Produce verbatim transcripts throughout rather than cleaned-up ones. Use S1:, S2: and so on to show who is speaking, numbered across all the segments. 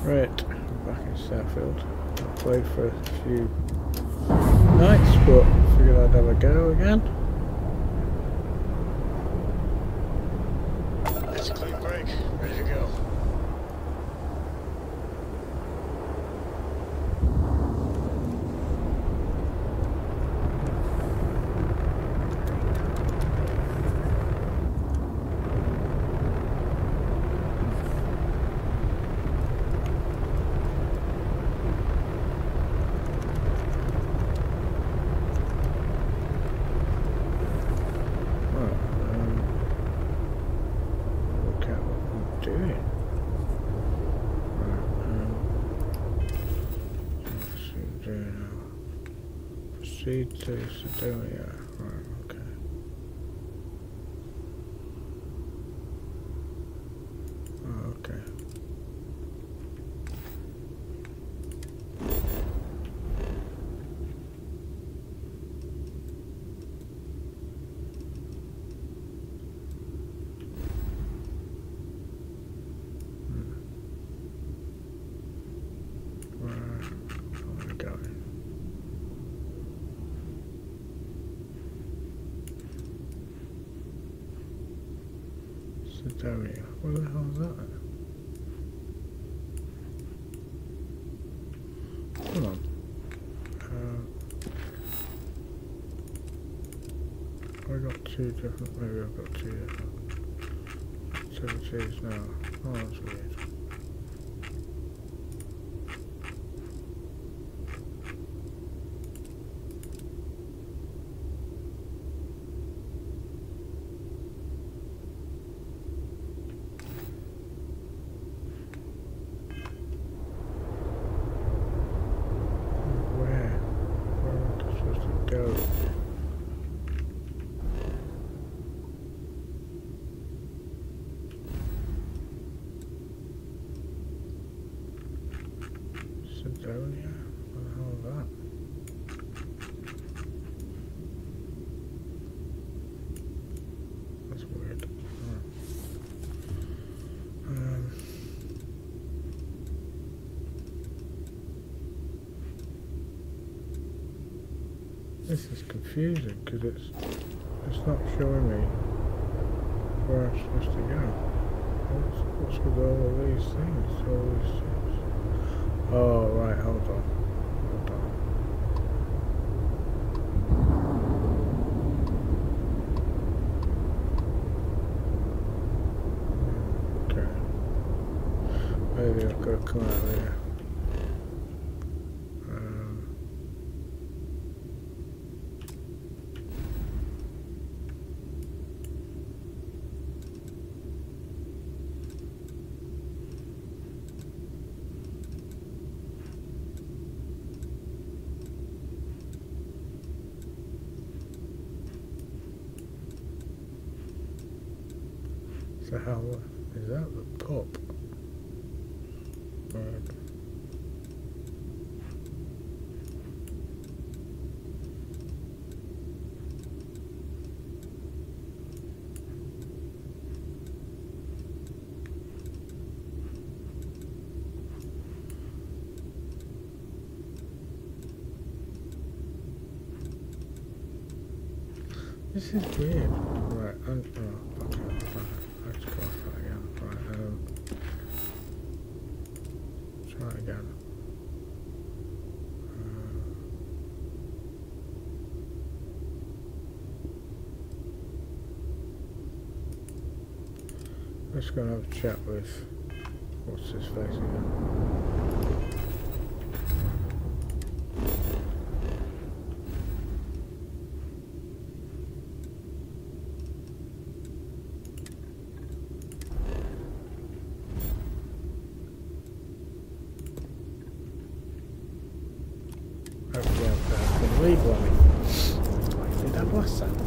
S1: Right, I'm back in Starfield. I've played for a few nights, but figured I'd have a go again.
S2: That's a clean break. Ready to go.
S1: Proceed to Sidonia. Right, okay. Oh, okay. Hmm. Where am I going? Sidonia. Where the hell is that? Come on. Uh, I got two different, maybe I've got two different activities now. Oh, that's weird. Sidonia? What the hell is that? That's weird. Oh. Um, this is confusing because it's it's not showing me where I'm supposed to go. What's, what's with all of these things? All these things. Oh, right, hold on. Hold on. Okay. Maybe I've got to come out here. Um, So how is that the pop? Right. This is weird. Right, I'm, oh, okay, right. Let's go off that again. Right, um, try it again. Uh, let's go and have a chat with what's his face again. Hopefully I've been reblowing. I did that last time.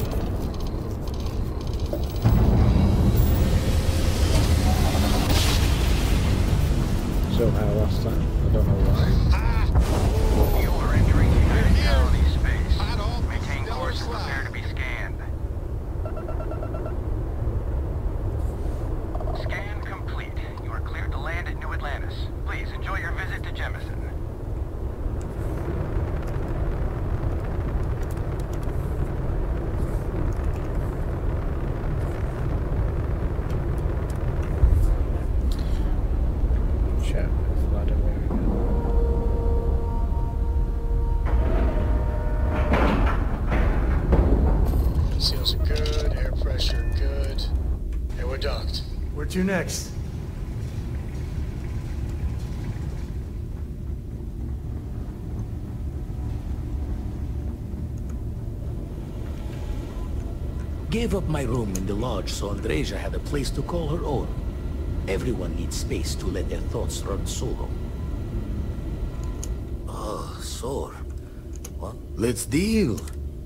S1: Somehow last time. I don't know why.
S3: You are entering United Colony space. Maintain course and prepare to be scanned. Scan complete. You are cleared to land at New Atlantis. Please Jemison.
S1: Check this ladder again.
S2: Seals are good, air pressure good. And we're docked.
S4: Where to next?
S5: Gave up my room in the lodge so Andreja had a place to call her own. Everyone needs space to let their thoughts run solo. Oh, sore. Well, let's deal.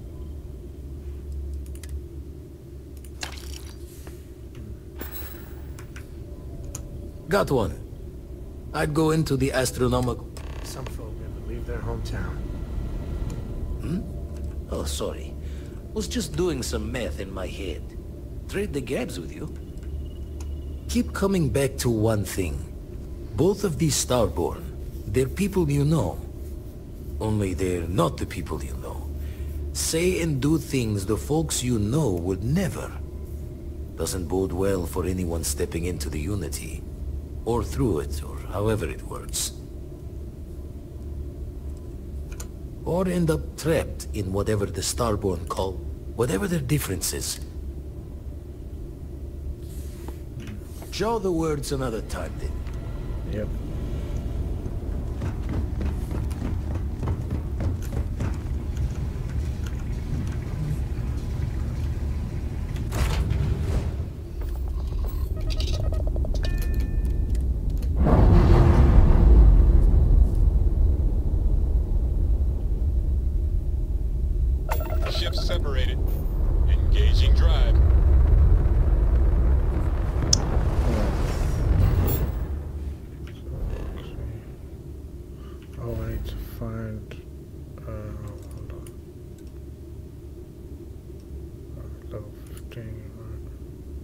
S5: Got one. I'd go into the astronomical...
S4: Some folk never leave their hometown.
S5: Hmm? Oh, sorry. Was just doing some math in my head. Trade the gaps with you. Keep coming back to one thing. Both of these Starborn, they're people you know. Only they're not the people you know. Say and do things the folks you know would never. Doesn't bode well for anyone stepping into the Unity. Or through it, or however it works. Or end up trapped in whatever the Starborn call, whatever their difference is. Show the words another time, then.
S1: Yep.
S2: Ships separated. Engaging drive.
S1: Oh, I need to find. Uh, hold on. Uh, level fifteen, right?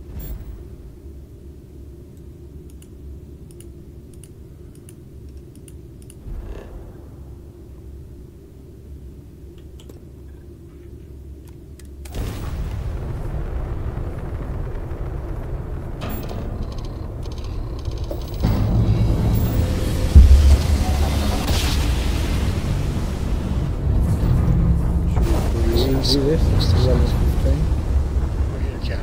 S1: Do this. This is level fifteen.
S2: We're here, Cap.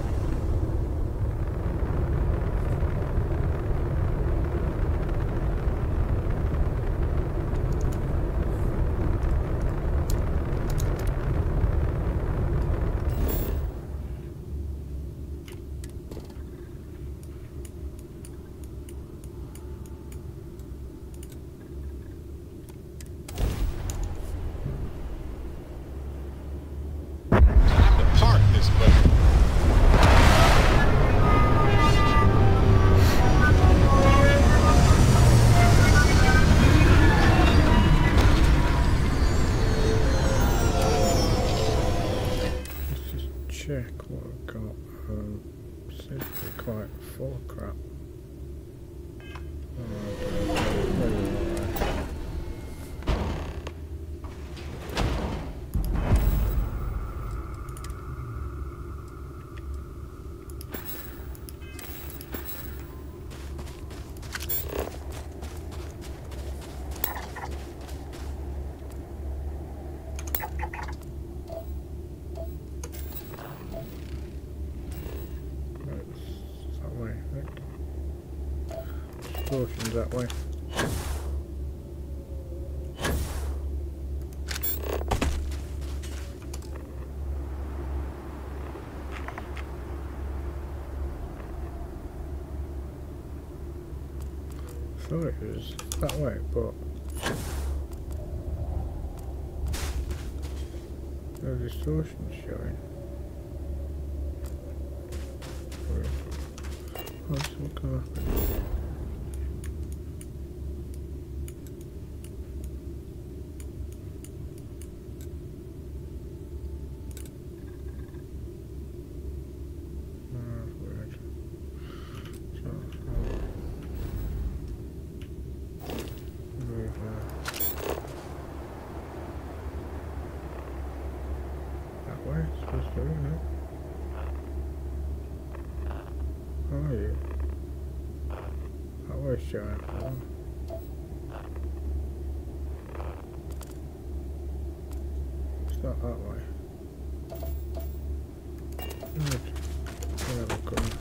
S2: Time to park this boat.
S1: Let's just check what I've got. Um, seems to be quite full of crap. Oh, very alright. That way, I think. Distortion's that way. I thought it was that way, but no distortion showing. What's going on? this giant one. It's not that way. Right. We'll have a go.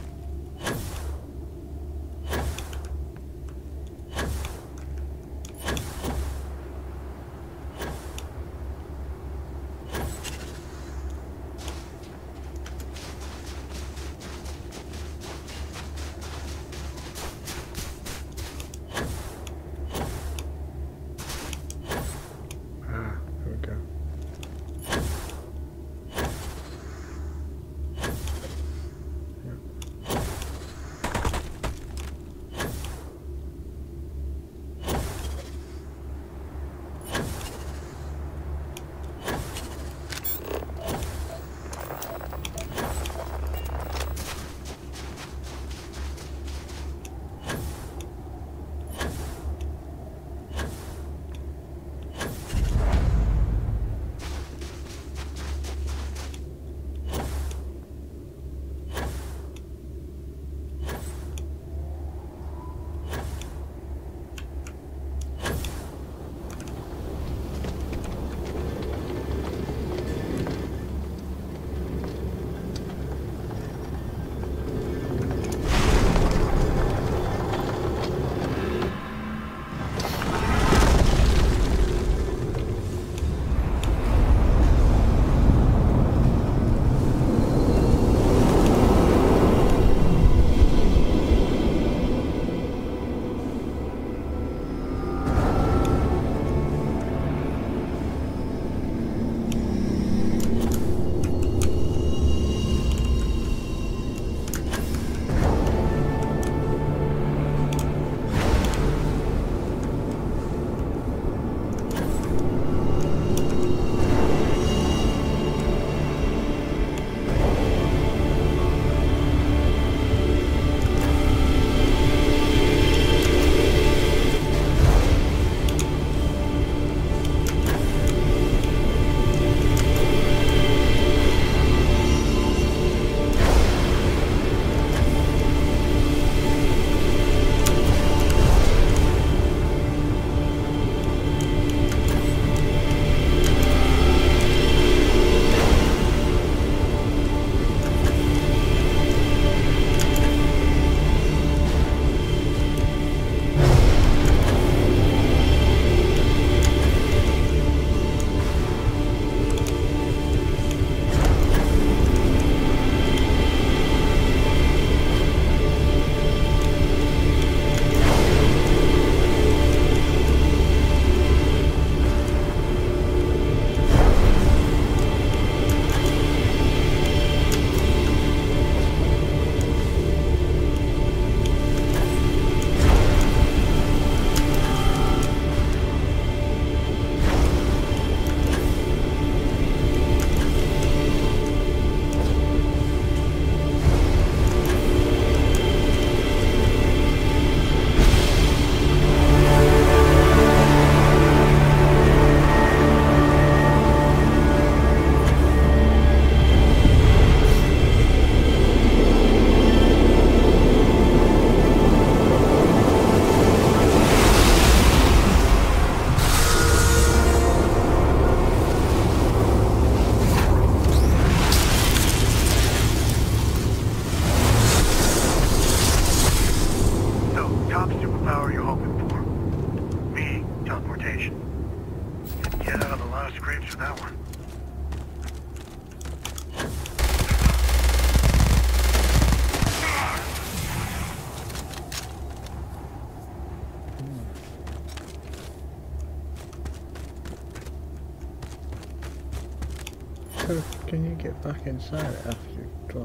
S1: So can you get back inside it after you drop?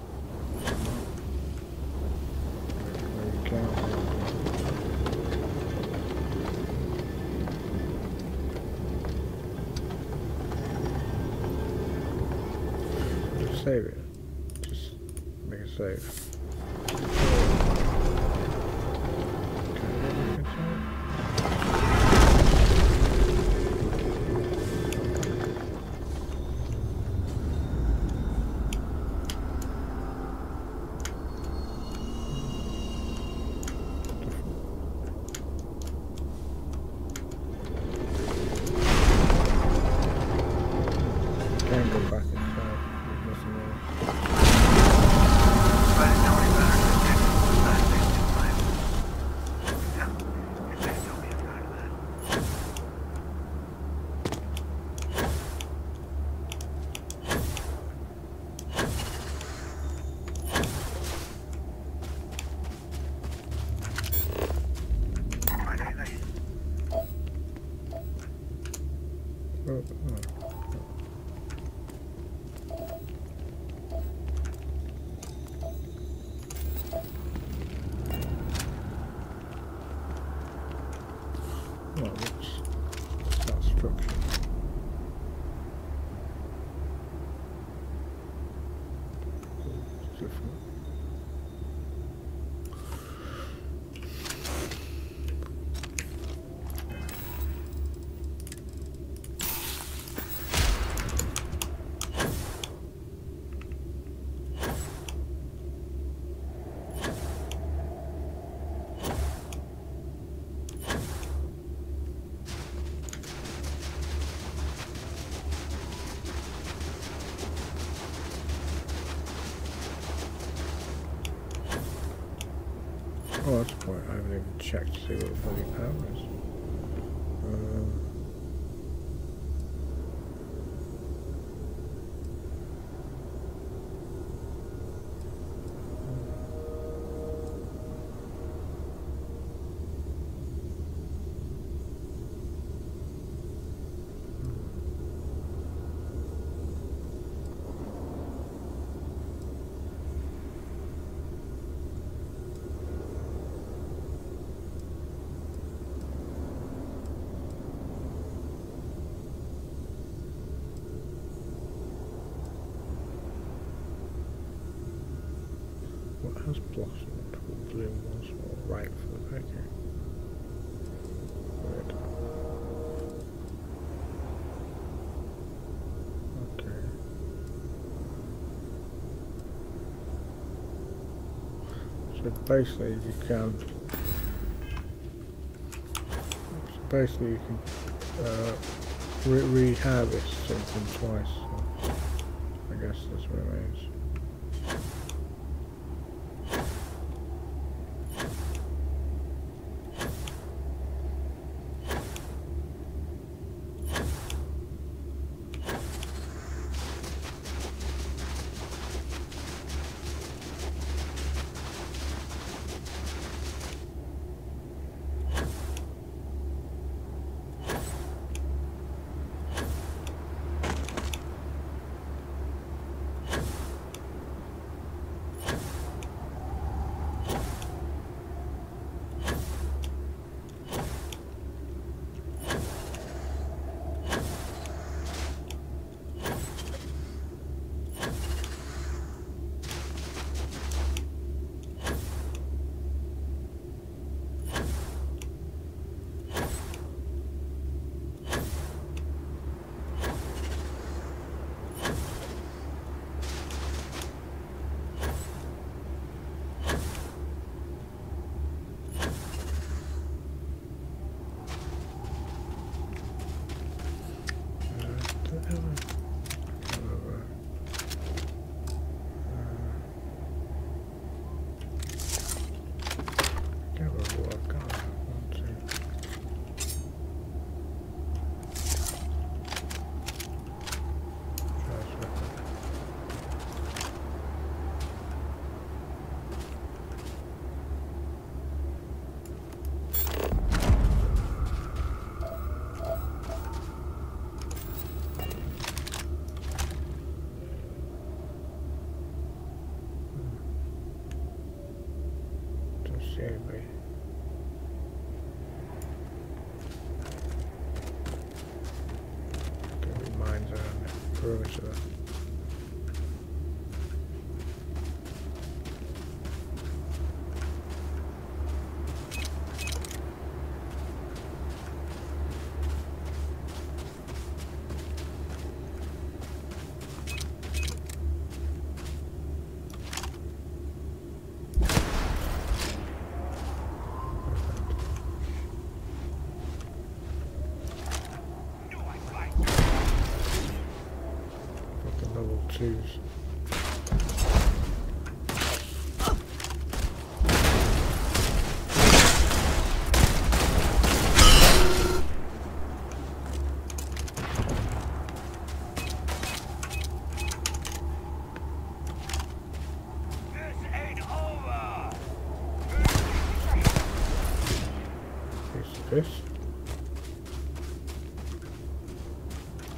S1: Where you can. Just save it. Just make it save. Oh, oh. Oh, what's, what's that structure? It's different. Oh, that's the point. I haven't even checked to see what the bloody power is. Um, What has blossomed will bloom once more, ripe for the picking. Weird. Okay. So basically you can... So basically you can uh, re re-harvest something twice. So I guess that's what it means. Anyway. Gonna be mines around the perimeter. Level twos. Piece of fish.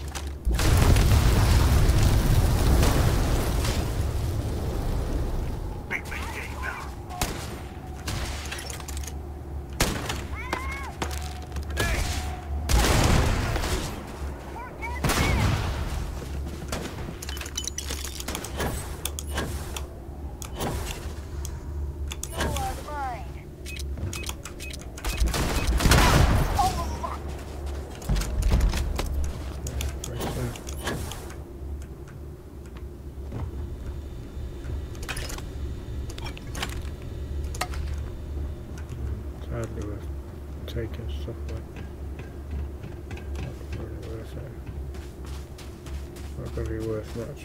S1: taking stuff like not really worth it. Not going to be worth much.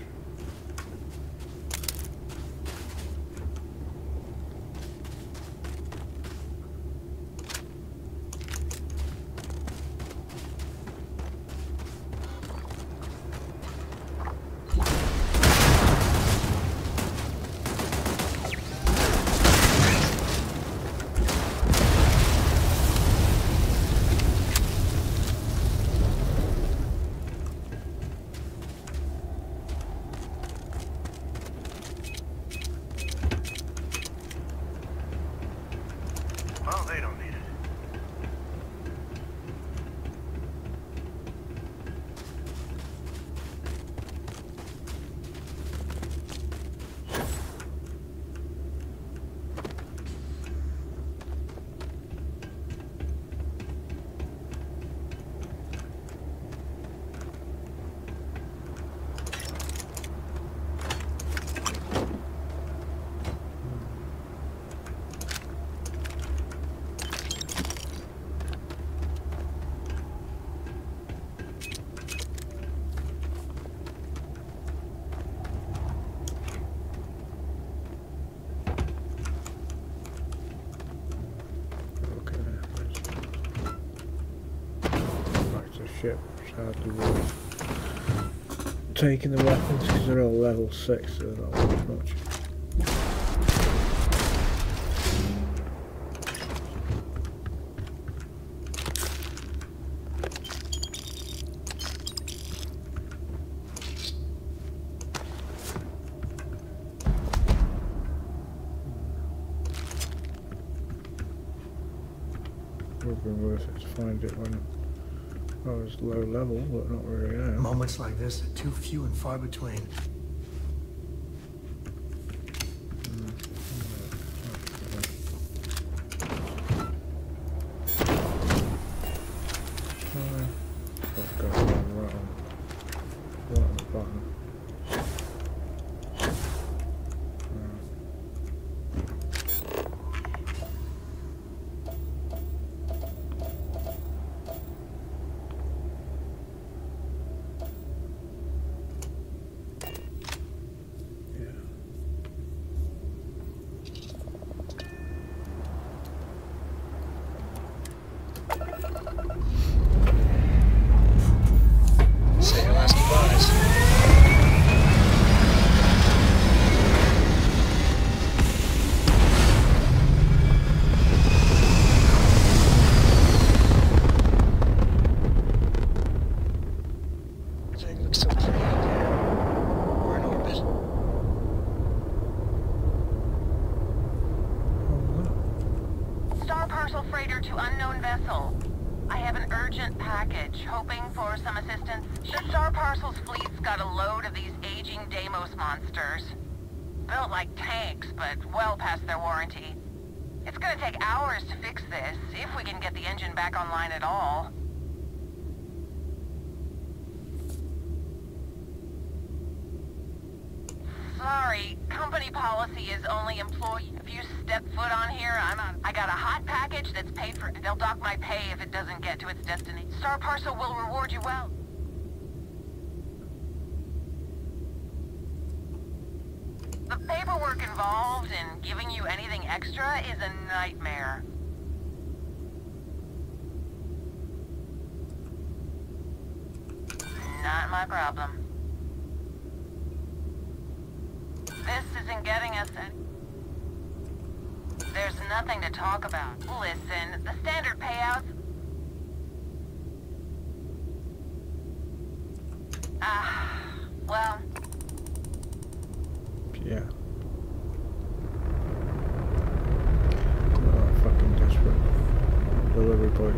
S1: Ship, it's hardly worth taking the weapons because they're all level six, so they're not worth much. Would have been worth it to find it when I was low level, but not really now.
S4: Moments like this are too few and far between.
S6: Sorry, company policy is only employee. If you step foot on here, I'm out. I got a hot package that's paid for. They'll dock my pay if it doesn't get to its destination. Star Parcel will reward you well. The paperwork involved in giving you anything extra is a nightmare. Not my problem. This isn't getting us any... There's nothing to talk about. Listen, the standard payouts... Ah, uh, well...
S1: Yeah. Oh, fucking desperate. Delivery boy.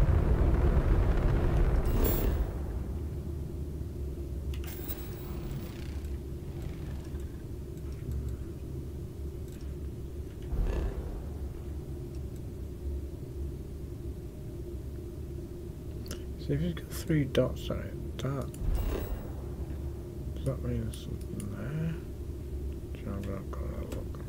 S1: So if you've got three dots on it, that does that mean there's something there? Sure, I'm not gonna look.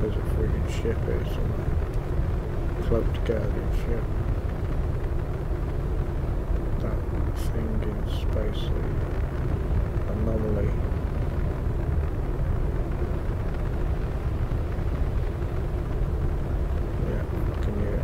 S1: there's a friggin' ship here somewhere. Cloaked guardian ship. That thing in space, the anomaly. Yeah, I can hear it.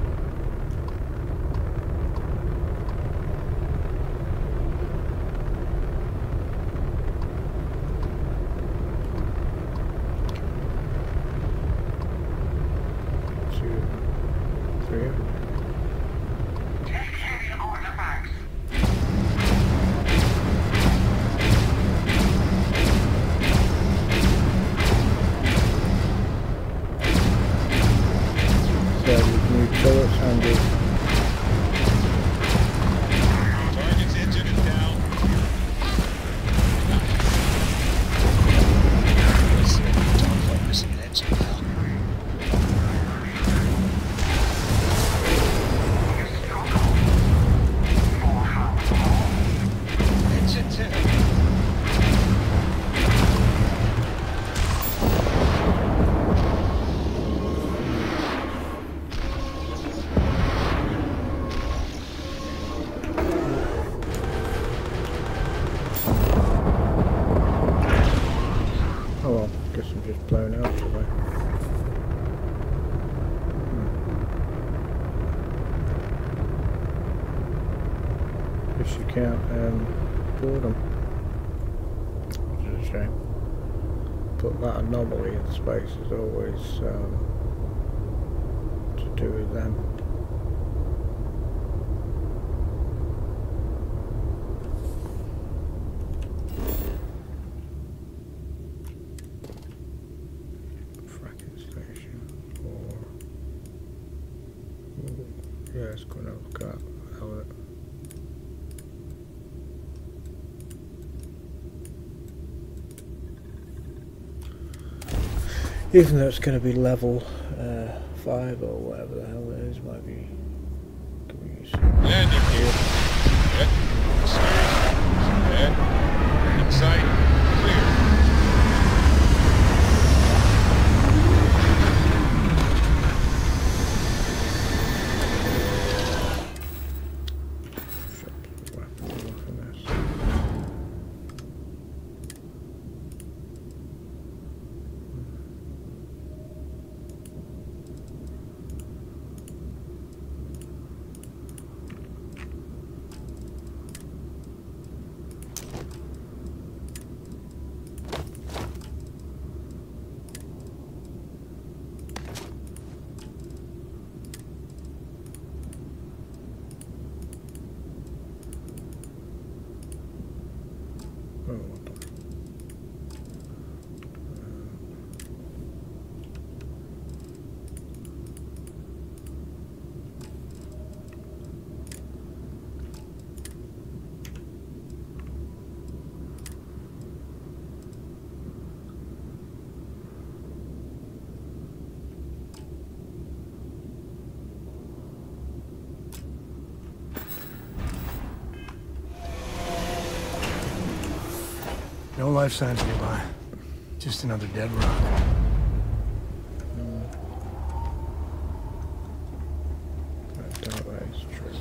S2: Target's engine is down. Let's see if we can focus the engine now. Engine two.
S1: Oh well, guess I'm just blown out today. Hmm. Guess you can't um, board them. Which is a shame. But that anomaly in space is always um, to do with them. Yeah, it's going to look at how it. Even though it's going to be level uh, five or whatever the hell it is, might be. Could be useful.
S2: Landing gear. Set. Steering. Set. In sight. Clear.
S1: Oh, what the?
S4: No life signs nearby. Just another dead rock.
S1: Mm. I doubt that is true.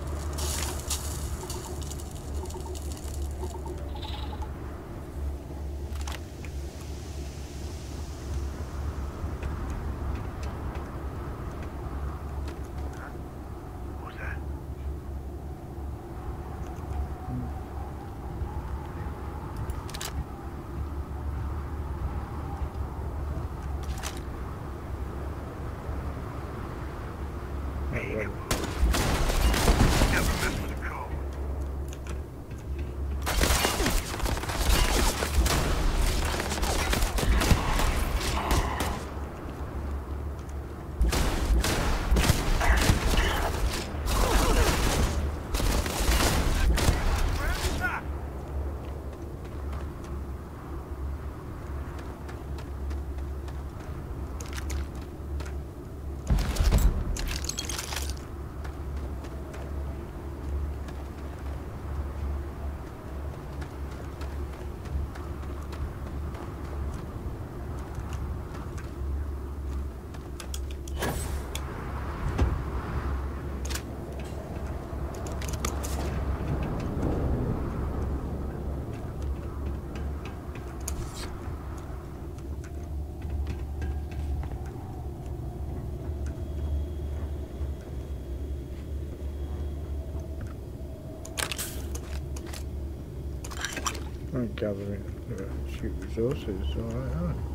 S3: What was that?
S1: gathering, uh, shoot resources, alright, aren't I?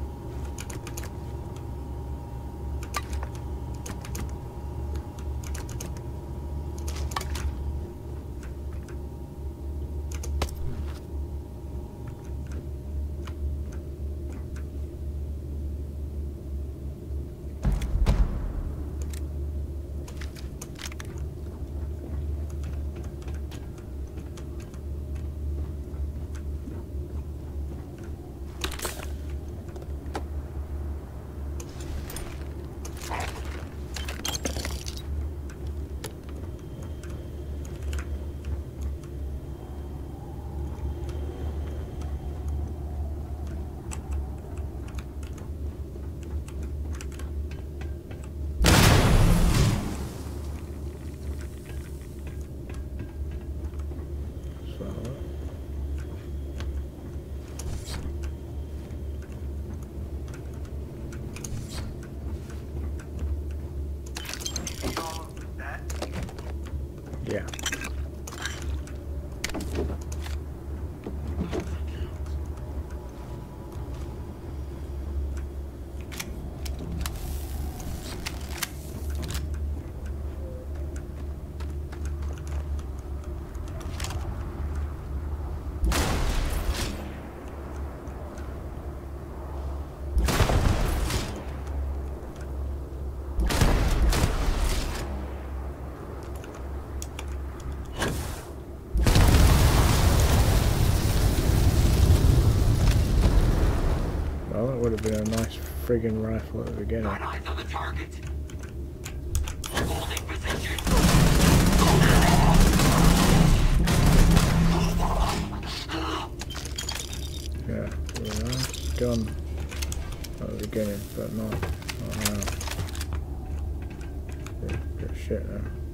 S1: Yeah. Well, that would have been a nice friggin' rifle at the beginning.
S3: Got eyes on the target. Holding position.
S1: Yeah, it was a nice gun at the beginning, but not, not now. Bit, bit shit now.